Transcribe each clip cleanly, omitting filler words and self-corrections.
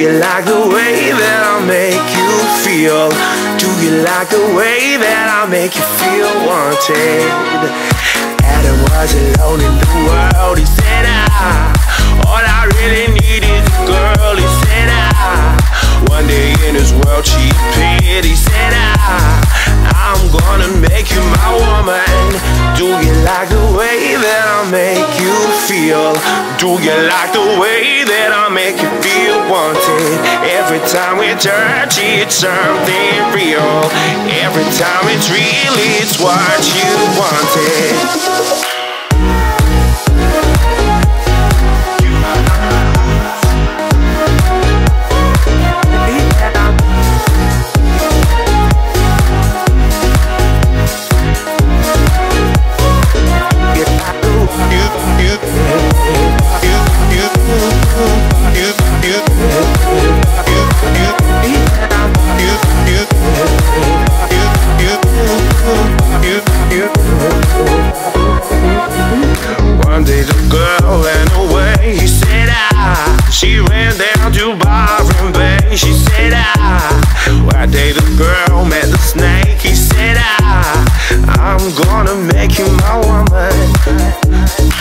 you like the way that I make you feel? Do you like the way that I make you feel wanted? Adam was alone in the world. He said, all I really need is a girl. He said, one day in his world she appeared. He said, I'm gonna make you my woman. Do you like the way that I make you feel? Do you like the way that I make you feel wanted? Every time we touch, it's something real. Every time it's real, it's what you wanted. One day the girl ran away. He said, she ran down to Byron Bay. She said, one day the girl met the snake. He said, I'm gonna make you my woman.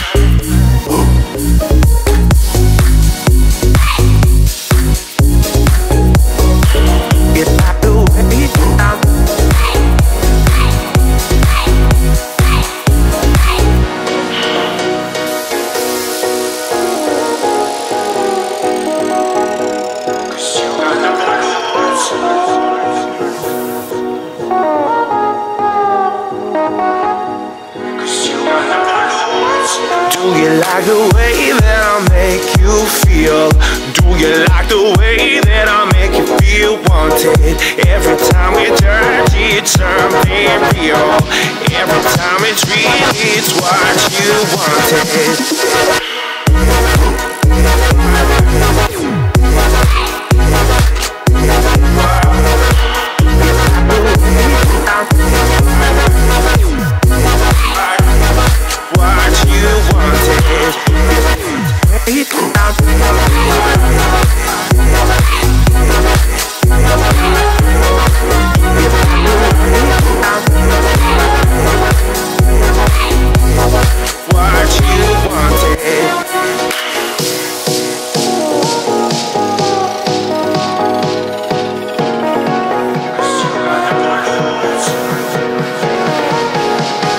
Do you like the way that I make you feel? Do you like the way that I make you feel wanted? Every time we touch, it's something real. Every time it's real, it's what you wanted.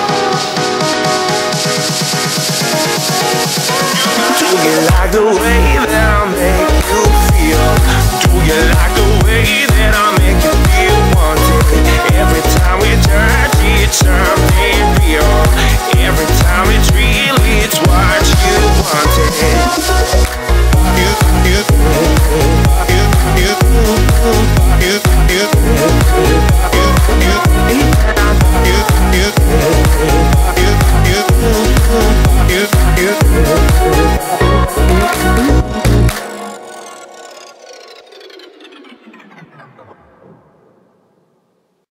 The way